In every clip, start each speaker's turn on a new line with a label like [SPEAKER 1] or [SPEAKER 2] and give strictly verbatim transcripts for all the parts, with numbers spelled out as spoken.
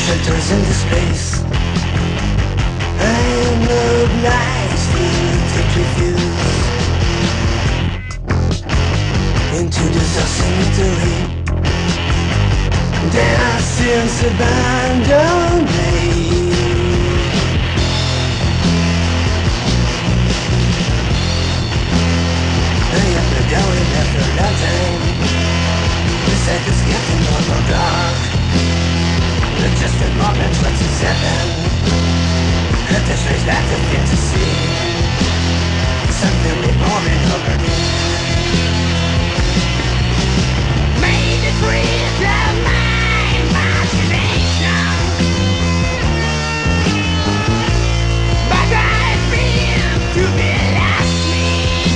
[SPEAKER 1] shelters into space. I am obliged to take refuge into this cemetery. There since abandoned me. I am the going after that time. The set is getting more and more dark. It's just a moment, what's to happen? At this race that's a fantasy. Something reborn over me. Made it free of my imagination, but I feel to be lost me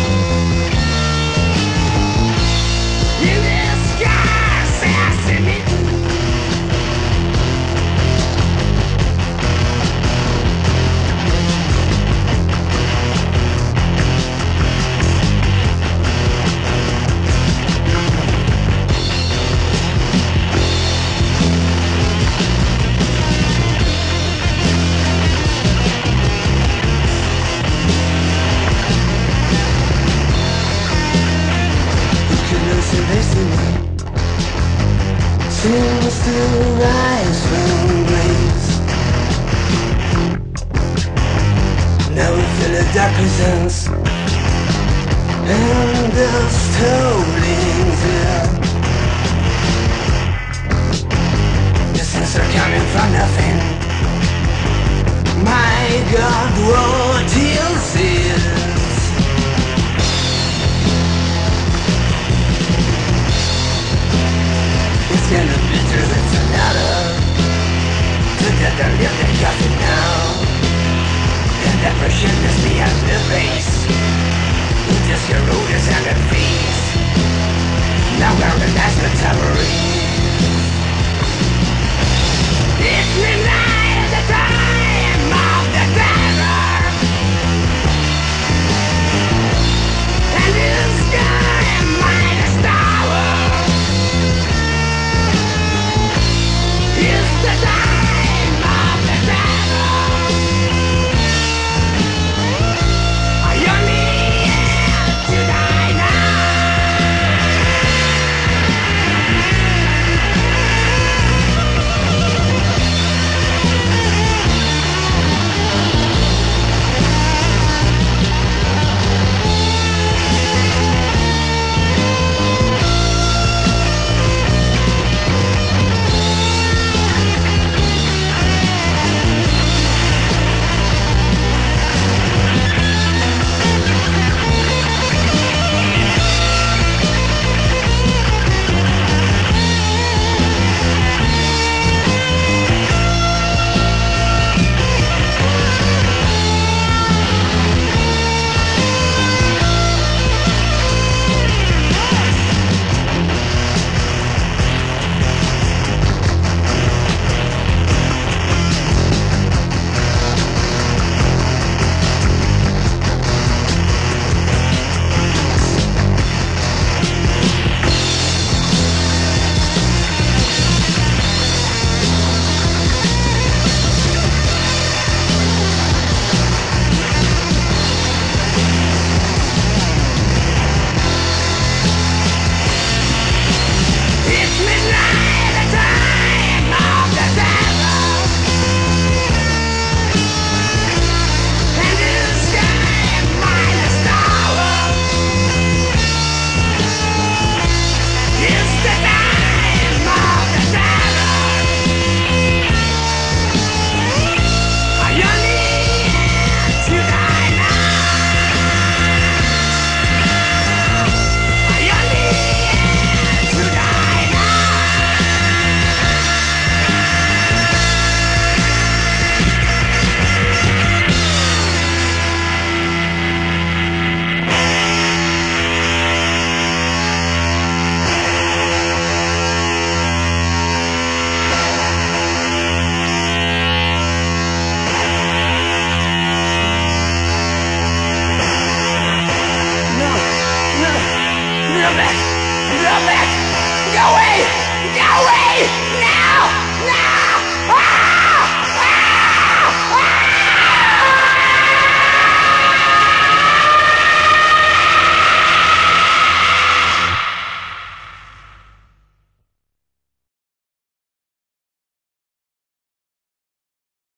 [SPEAKER 1] in this sky assassinate. Seems to rise from graves. Now we feel the dark presence and the stolen fear. The sins are coming from nothing. My God, what else is? And the bitter that's another. To death I live and got it now. And depression is beyond the base. Just your roots and the face. Now we're the national terrorist. It's midnight at the time of the terror. And in the sky a minus tower. It's the time of the devil. I only have to die now. Come back! Come back!